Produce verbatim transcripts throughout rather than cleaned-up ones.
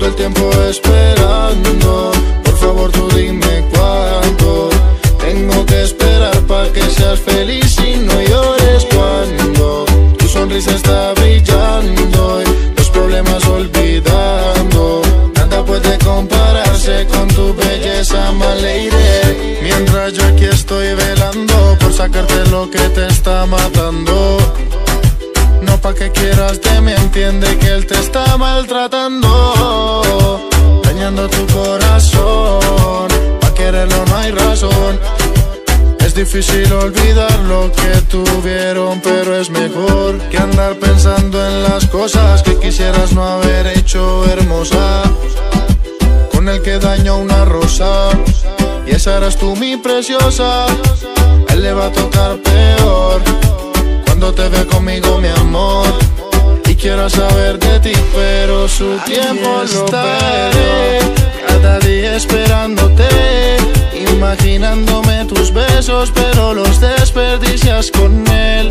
el tiempo esperando. Por favor tú dime cuánto tengo que esperar para que seas feliz y no llores cuando tu sonrisa está brillando y los problemas olvidando. Nada puede compararse con tu belleza, my lady. Mientras yo aquí estoy velando por sacarte lo que te está matando. No pa' que quieras de mí, entiende que él te está maltratando, dañando tu corazón. Pa' quererlo no hay razón. Es difícil olvidar lo que tuvieron, pero es mejor que andar pensando en las cosas que quisieras no haber hecho, hermosa. Con el que dañó una rosa y esa eras tú, mi preciosa. A él le va a tocar peor cuando te ve conmigo, mi amor, y quiero saber de ti, pero su tiempo lo estaré cada día esperándote, imaginándome tus besos, pero los desperdicias con él.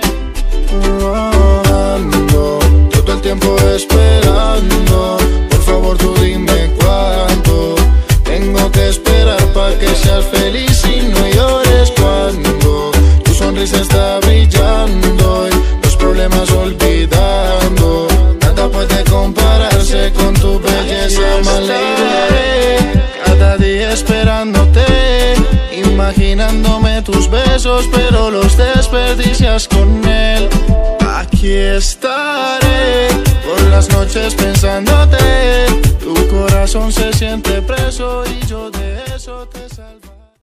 Ando todo el tiempo esperando. Por favor tú dime cuánto tengo que esperar para que seas feliz y no llores cuando tu sonrisa está brillando y los problemas olvidando. Nada puede compararse con tu belleza, my lady. Cada día esperándote, imaginándome tus besos, pero los desperdicias con él. Aquí estaré por las noches pensándote. Tu corazón se siente preso y yo de